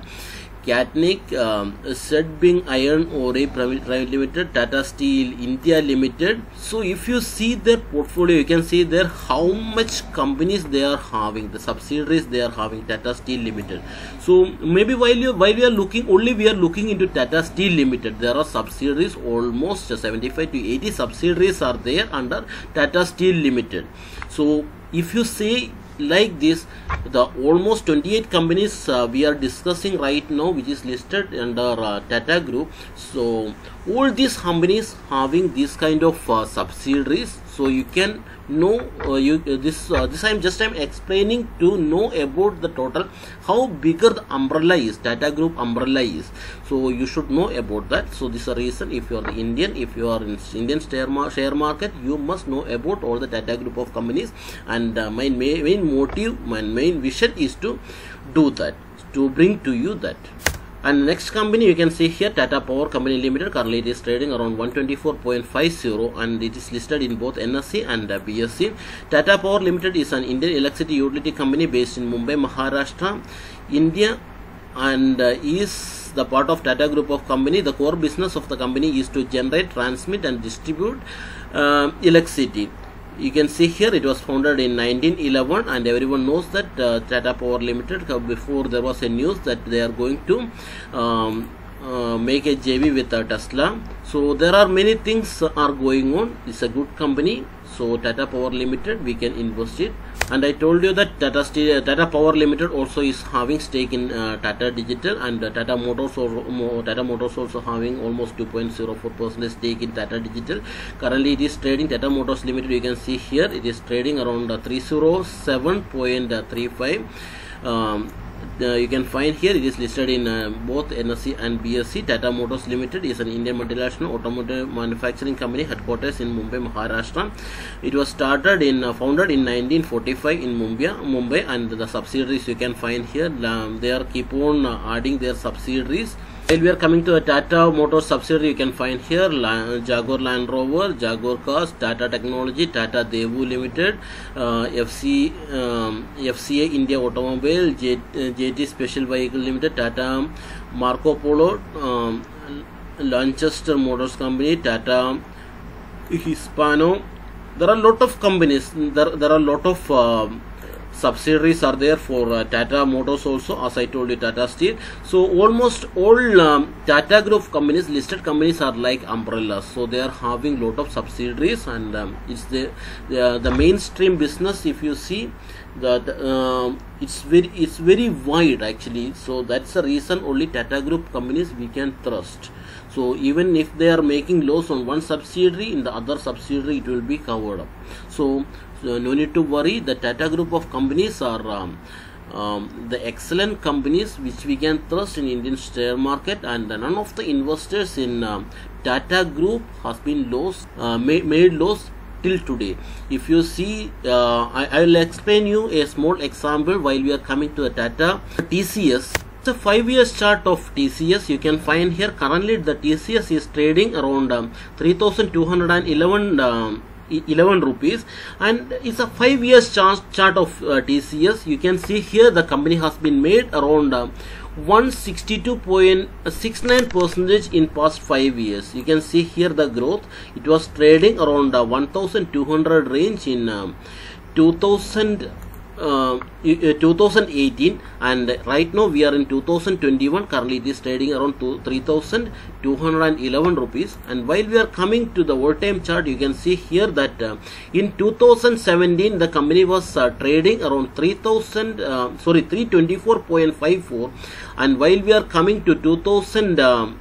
Catnic, um, Sedbing Iron Ore Private Limited, Tata Steel India Limited. So if you see their portfolio, you can see there how much companies they are having, the subsidiaries they are having, Tata Steel Limited. So maybe while you while we are looking, only we are looking into Tata Steel Limited, there are subsidiaries, almost seventy-five to eighty subsidiaries are there under Tata Steel Limited. So if you say like this, the almost twenty-eight companies uh, we are discussing right now, which is listed under uh, Tata Group. So all these companies having this kind of uh, subsidiaries. So you can know uh, you uh, this uh, this I'm just I'm explaining to know about the total how bigger the umbrella is, Tata Group umbrella is. So you should know about that. So this is a reason, if you are the Indian, if you are in Indian share, mar share market, you must know about all the Tata Group of companies. And uh, my main, main motive, my main vision is to do that, to bring to you that. And next company you can see here, Tata Power Company Limited. Currently it is trading around one twenty-four point five zero, and it is listed in both N S E and uh, B S E. Tata Power Limited is an Indian electricity utility company based in Mumbai, Maharashtra, India, and uh, is the part of Tata Group of company. The core business of the company is to generate, transmit and distribute uh, electricity. You can see here it was founded in nineteen eleven, and everyone knows that uh, Tata Power Limited, uh, before there was a news that they are going to um, uh, make a J V with uh, Tesla. So there are many things are going on. It's a good company. So Tata Power Limited, we can invest it. And I told you that Tata Steel, uh, Tata Power Limited also is having stake in uh, Tata Digital, and uh, Tata Motors or Tata Motors also having almost two point zero four percent stake in Tata Digital. Currently it is trading, Tata Motors Limited, you can see here it is trading around uh, three oh seven point three five. Um, Uh, you can find here it is listed in uh, both N S E and B S E. Tata Motors Limited is an Indian multinational automotive manufacturing company headquarters in Mumbai, Maharashtra. It was started in uh, founded in nineteen forty-five in Mumbai, Mumbai, and the subsidiaries you can find here. Um, they are keep on uh, adding their subsidiaries. While we are coming to a Tata Motors subsidiary, you can find here La Jaguar Land Rover, Jaguar Cars, Tata Technology, Tata Devu Limited, uh, F C, um, F C A India Automobile, J, uh, J T Special Vehicle Limited, Tata Marco Polo, um, Lanchester Motors Company, Tata Hispano. There are a lot of companies. There, there are a lot of uh, subsidiaries are there for uh, Tata Motors also, as I told you, Tata Steel. So almost all um, Tata Group companies, listed companies, are like umbrellas. So they are having lot of subsidiaries, and um, it's the, the the mainstream business. If you see that um, it's very it's very wide actually. So that's the reason only Tata Group companies we can trust. So even if they are making loss on one subsidiary, in the other subsidiary it will be covered up. So, so no need to worry. The Tata Group of companies are um, um, the excellent companies which we can trust in Indian share market, and none of the investors in um, Tata Group has been lost, uh, made, made loss till today. If you see, uh, I, I will explain you a small example while we are coming to a Tata T C S. It's a five years chart of T C S. You can find here currently the T C S is trading around um, three thousand two hundred eleven um, eleven rupees, and it's a five years chart chart of uh, T C S. You can see here the company has been made around uh, one hundred sixty-two point six nine percent in past five years. You can see here the growth. It was trading around uh, one thousand two hundred range in um, two thousand. Uh, two thousand eighteen, and right now we are in two thousand twenty-one. Currently it is trading around three thousand two hundred eleven rupees. And while we are coming to the all-time chart, you can see here that uh, in two thousand seventeen the company was uh, trading around three thousand uh, sorry three hundred twenty-four point five four, and while we are coming to two thousand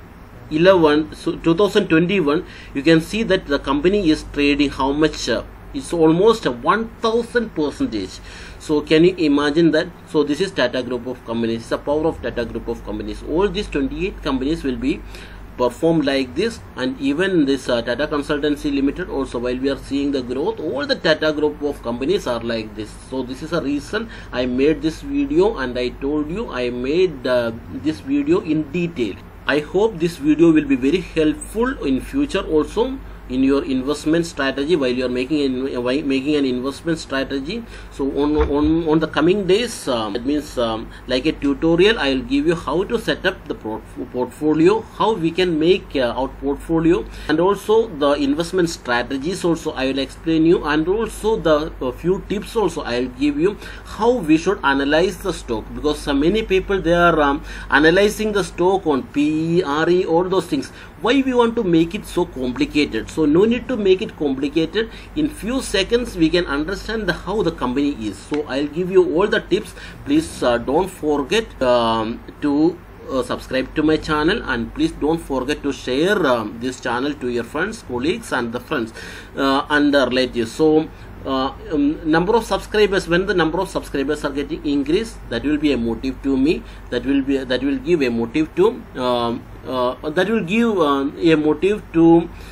eleven, so two thousand twenty-one, you can see that the company is trading how much? Uh, it's almost one thousand percentage. So can you imagine that? So this is Tata Group of companies. It's the power of Tata Group of companies. All these twenty-eight companies will be performed like this, and even this uh, Tata Consultancy Limited also, while we are seeing the growth, all the Tata Group of companies are like this. So this is a reason I made this video, and I told you I made uh, this video in detail. I hope this video will be very helpful in future also in your investment strategy while you are making an, making an investment strategy. So on on, on the coming days, um, that means um, like a tutorial, I will give you how to set up the portfolio, how we can make uh, our portfolio, and also the investment strategies also I will explain you, and also the uh, few tips also I will give you how we should analyze the stock, because uh, many people they are um, analyzing the stock on P E, R E, all those things. Why we want to make it so complicated? So no need to make it complicated. In few seconds we can understand the, how the company is. So I'll give you all the tips. Please uh, don't forget um, to uh, subscribe to my channel, and please don't forget to share um, this channel to your friends, colleagues, and the friends uh, and the relatives. So Uh, um, number of subscribers, when the number of subscribers are getting increased, that will be a motive to me, that will be that will give a motive to um, uh, that will give uh, a motive to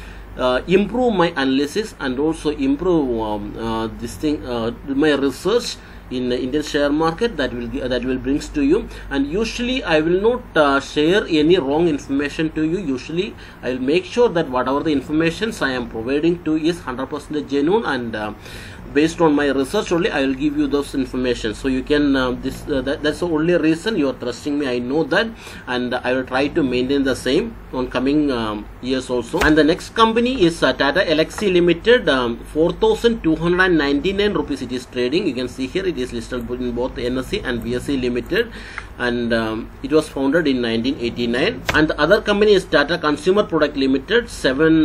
uh, improve my analysis, and also improve um, uh, this thing uh, my research in the Indian share market. That will that will brings to you. And usually I will not uh, share any wrong information to you. Usually I will make sure that whatever the informations I am providing to is one hundred percent genuine, and uh, based on my research only I will give you those information. So you can uh, this uh, that, that's the only reason you are trusting me, I know that, and I will try to maintain the same on coming um, years also. And the next company is uh, Tata Elxsi Limited. um, four thousand two hundred ninety-nine rupees it is trading. You can see here it is listed in both N S E and B S E Limited, and um, it was founded in nineteen eighty-nine. And the other company is Tata Consumer Product Limited, seven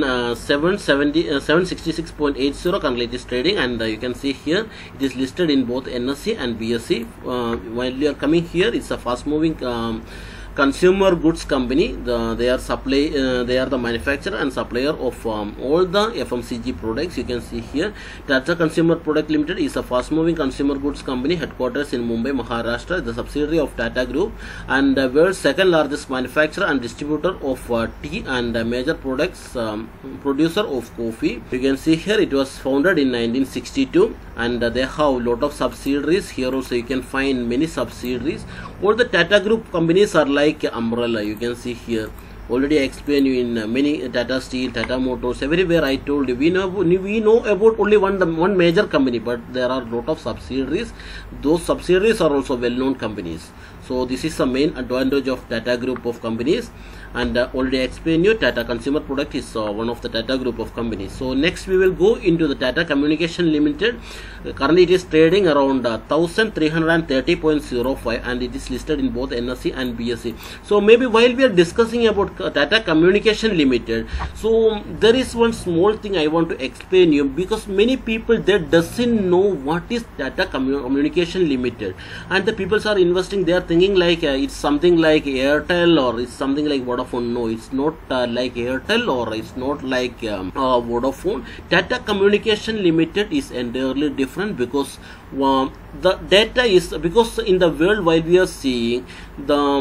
sixty-six point eight zero. Currently it is trading, and uh, you can see here it is listed in both N S E and B S E. Uh, while you are coming here, it's a fast moving um, consumer goods company. The, they are supply uh, they are the manufacturer and supplier of um, all the F M C G products. You can see here Tata Consumer Product Limited is a fast moving consumer goods company, headquarters in Mumbai, Maharashtra, the subsidiary of Tata Group, and uh, world's second largest manufacturer and distributor of uh, tea, and uh, major products um, producer of coffee. You can see here it was founded in nineteen sixty-two, and uh, they have lot of subsidiaries. Here also you can find many subsidiaries. All the Tata Group companies are like umbrella. You can see here, already I explained you in uh, many uh, Tata Steel, Tata Motors, everywhere I told you we know we know about only one one major company, but there are lot of subsidiaries. Those subsidiaries are also well-known companies. So this is the main advantage of Tata Group of companies. And uh, already I explained you Tata Consumer Product is uh, one of the Tata Group of companies. So next we will go into the Tata Communication Limited. Uh, currently it is trading around uh, one thousand three hundred thirty point zero five, and it is listed in both N S E and B S E. So maybe while we are discussing about uh, Tata Communication Limited, so um, there is one small thing I want to explain you, because many people they doesn't know what is Tata Commun Communication Limited, and the people are investing, they are thinking like uh, it's something like Airtel, or it's something like Vodafone. No, it's not uh, like Airtel, or it's not like um, uh, Vodafone. Tata Communication Limited is entirely different, because uh, the data is, because in the world while we are seeing the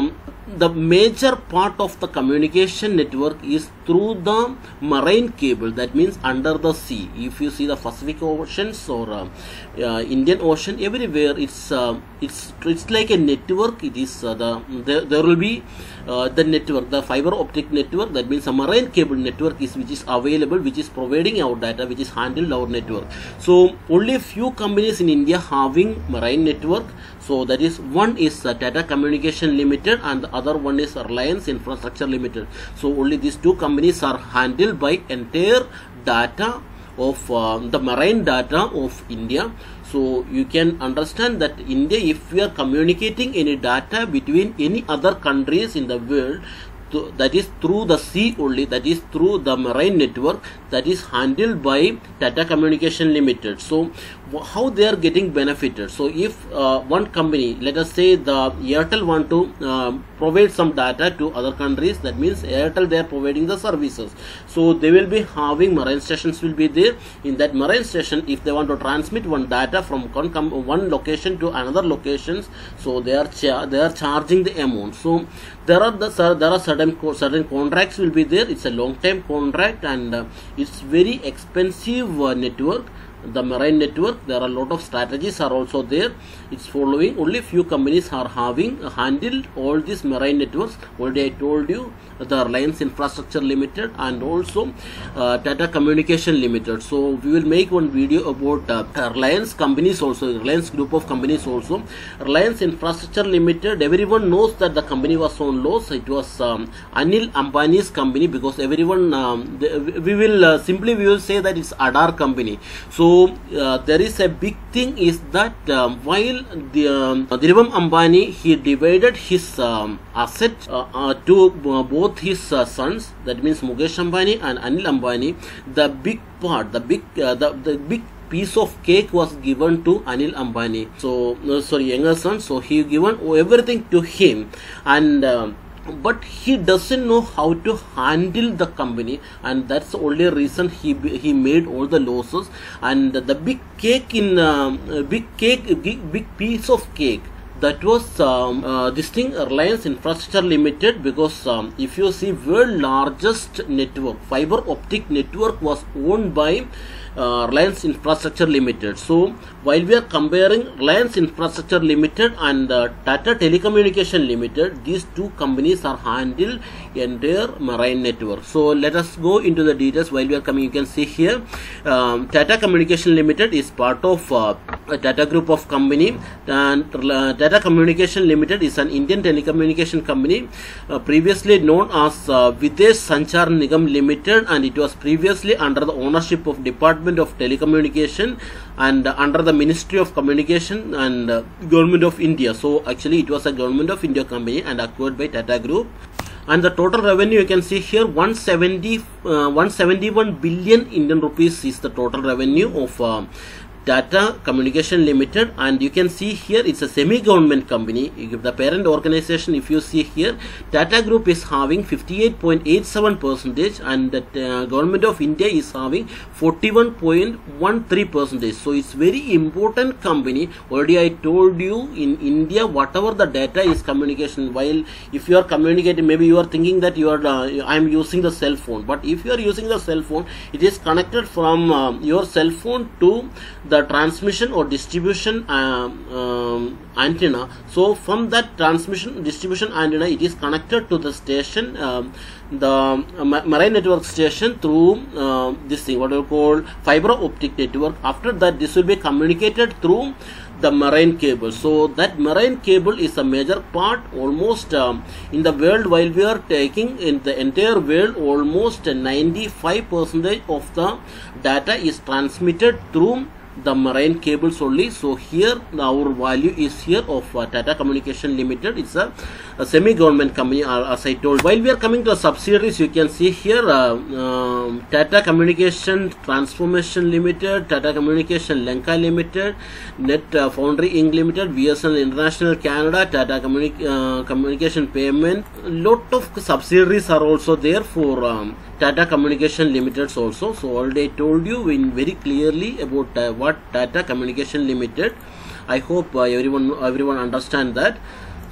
the major part of the communication network is through the marine cable, that means under the sea. If you see the Pacific Oceans or uh, uh, Indian Ocean, everywhere it's uh, it's it's like a network. It is uh, the there, there will be uh, the network, the fiber optic network, that means a marine cable network is which is available, which is providing our data, which is handled our network. So only few companies in India having marine network. So that is, one is uh, Tata Communication Limited and the other one is Reliance Infrastructure Limited. So only these two companies are handled by entire data of uh, the marine data of India. So you can understand that India, if we are communicating any data between any other countries in the world, to, that is through the sea only, that is through the marine network, that is handled by Tata Communication Limited. So how they are getting benefited? So if uh, one company, let us say the Airtel want to uh, provide some data to other countries, that means Airtel, they are providing the services. So they will be having marine stations will be there. In that marine station, if they want to transmit one data from one, one location to another locations, so they are they are charging the amount. So there are the there are certain certain contracts will be there. It's a long term contract and uh, it's very expensive uh, network. The marine network, there are a lot of strategies are also there. It's following, only few companies are having uh, handled all these marine networks. Already I told you, the Reliance Infrastructure Limited and also uh, Tata Communication Limited. So we will make one video about uh, Reliance companies also, Reliance group of companies also. Reliance Infrastructure Limited, everyone knows that the company was on loss. It was um, Anil Ambani's company, because everyone um, the, we will uh, simply we will say that it's Adar company. So uh, there is a big thing is that um, while the um, Dhirubhai Ambani, he divided his um, asset uh, uh, to uh, both his uh, sons, that means Mukesh Ambani and Anil Ambani. The big part, the big uh, the, the big piece of cake was given to Anil Ambani. So uh, sorry, younger son. So he given everything to him, and uh, but he doesn't know how to handle the company, and that's the only reason he he made all the losses. And the big cake in um, big cake big, big piece of cake, that was um, uh, this thing, Reliance Infrastructure Limited, because um, if you see, world largest network, fiber optic network was owned by uh, Reliance Infrastructure Limited. So while we are comparing Reliance Infrastructure Limited and uh, Tata Telecommunication Limited, these two companies are handled entire marine network. So let us go into the details. While we are coming, you can see here um, Tata Communication Limited is part of uh, a Tata group of company, and uh, Tata Communication Limited is an Indian telecommunication company, uh, previously known as uh, Videsh Sanchar Nigam Limited, and it was previously under the ownership of Department of Telecommunication and uh, under the Ministry of Communication and uh, Government of India. So actually it was a Government of India company and acquired by Tata Group. And the total revenue, you can see here, one hundred seventy-one billion Indian rupees is the total revenue of uh, Tata Communication Limited. And you can see here it's a semi-government company. The parent organization, if you see here, Tata Group is having fifty-eight point eight seven percentage, and the uh, Government of India is having forty-one point one three percentage. So it's very important company. Already I told you, in India, whatever the data is communication, while if you are communicating, maybe you are thinking that you are uh, I am using the cell phone, but if you are using the cell phone, it is connected from uh, your cell phone to the transmission or distribution um, um, antenna. So from that transmission distribution antenna, it is connected to the station, um, the uh, marine network station, through uh, this thing what we call fiber optic network. After that, this will be communicated through the marine cable. So that marine cable is a major part, almost um, in the world. While we are taking in the entire world, almost ninety-five percent of the data is transmitted through the marine cables only. So here our value is here of uh, Tata Communication Limited. It's a, a semi-government company, uh, as I told. While we are coming to the subsidiaries, you can see here uh, um, Tata Communication Transformation Limited, Tata Communication Lanka Limited, Net uh, Foundry Incorporated Limited, B S N L International Canada, Tata Communi uh, Communication Payment. Lot of subsidiaries are also there for um, Tata Communication Limited also. So already I told you in very clearly about uh, what Tata Communication Limited. I hope uh, everyone everyone understand that.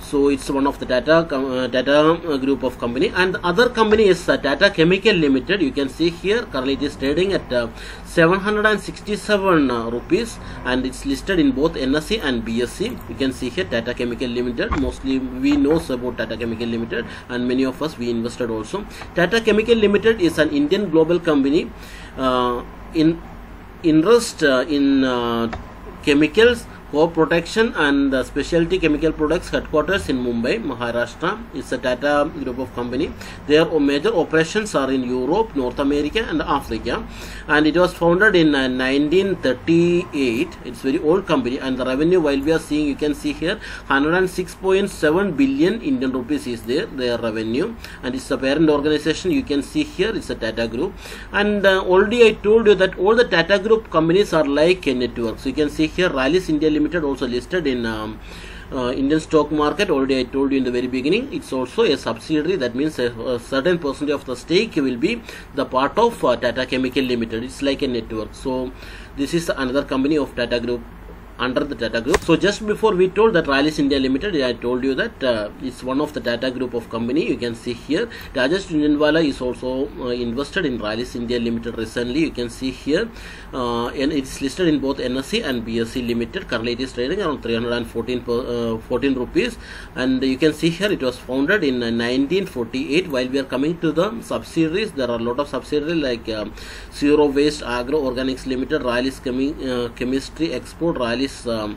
So it's one of the Tata uh, Tata group of company, and the other company is uh, Tata Chemical Limited. You can see here currently it is trading at uh, seven hundred sixty-seven uh, rupees, and it's listed in both N S E and B S E. You can see here Tata Chemical Limited. Mostly we know about Tata Chemical Limited, and many of us we invested also. Tata Chemical Limited is an Indian global company uh, in interest uh, in uh, chemicals, crop protection and uh, specialty chemical products. Headquarters in Mumbai, Maharashtra. It's a Tata group of company. Their major operations are in Europe, North America and Africa, and it was founded in uh, nineteen thirty-eight. It's very old company, and the revenue, while we are seeing, you can see here one hundred six point seven billion Indian rupees is there, their revenue, and it's a parent organization. You can see here it's a Tata group, and uh, already I told you that all the Tata group companies are like a network. So you can see here Rallis India Limited also listed in um, uh, Indian stock market. Already I told you in the very beginning, it's also a subsidiary. That means a, a certain percentage of the stake will be the part of uh, Tata Chemical Limited. It's like a network. So this is another company of Tata Group under the Tata Group. So just before we told that Rallis India Limited, I told you that uh, it's one of the Tata Group of company. You can see here Rajesh Jhunjhunwala is also uh, invested in Rallis India Limited recently. You can see here uh, and it's listed in both N S E and B S E Limited. Currently it is trading around three hundred fourteen per, uh, fourteen rupees, and you can see here it was founded in uh, nineteen forty-eight. While we are coming to the subsidiaries, there are a lot of subsidiaries like uh, Zero Waste Agro Organics Limited, Rallis Chemi uh, Chemistry Export, Rallis Um,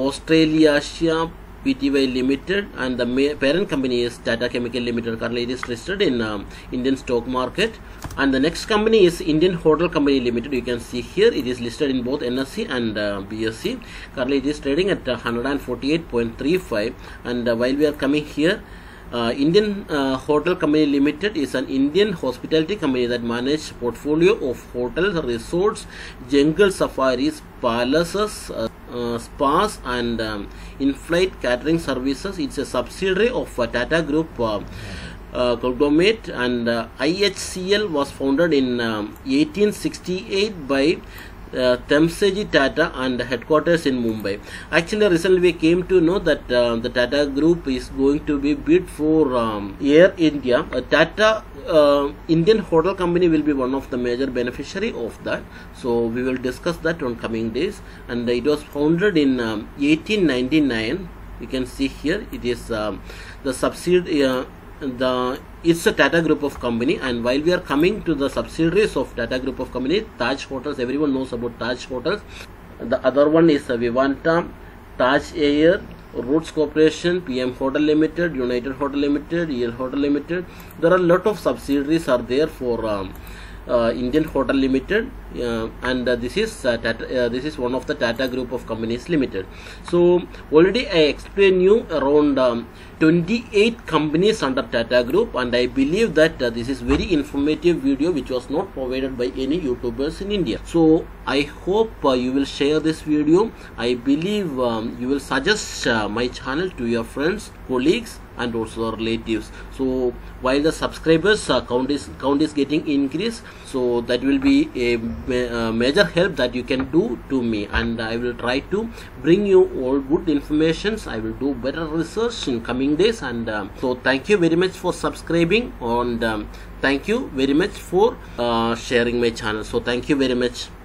Australasia P T Y Limited, and the parent company is Tata Chemical Limited. Currently it is listed in um, Indian stock market, and the next company is Indian Hotel Company Limited. You can see here it is listed in both N S E and uh, B S E. Currently it is trading at uh, one hundred forty-eight point three five, and uh, while we are coming here, Uh, Indian uh, Hotel Company Limited is an Indian hospitality company that manages portfolio of hotels, resorts, jungle safaris, palaces, uh, uh, spas and um, in-flight catering services. It's a subsidiary of uh, Tata Group uh, uh, conglomerate, and uh, I H C L was founded in um, eighteen sixty-eight by Uh, Temseji Tata and headquarters in Mumbai. Actually, recently we came to know that uh, the Tata Group is going to be bid for um, Air India. Uh, Tata uh, Indian Hotel Company will be one of the major beneficiary of that. So we will discuss that on coming days. And uh, it was founded in um, eighteen ninety-nine. You can see here it is um, the subsidiary. Uh, the it's a Tata Group of company, and while we are coming to the subsidiaries of Tata Group of company, Taj Hotels, everyone knows about Taj Hotels. The other one is uh, Vivanta, Taj Air, Roots Corporation, P M Hotel Limited, United Hotel Limited, E L Hotel Limited. There are a lot of subsidiaries are there for um, uh, Indian Hotel Limited, uh, and uh, this is uh, Tata, uh, this is one of the Tata Group of companies limited. So already I explained you around um, twenty-eight companies under Tata Group, and I believe that uh, this is very informative video which was not provided by any YouTubers in India. So I hope uh, you will share this video. I believe um, you will suggest uh, my channel to your friends, colleagues and also relatives. So while the subscribers uh, count is count is getting increased, so that will be a, a major help that you can do to me, and I will try to bring you all good informations. I will do better research in coming days, and um, so thank you very much for subscribing, and um, thank you very much for uh, sharing my channel. So thank you very much.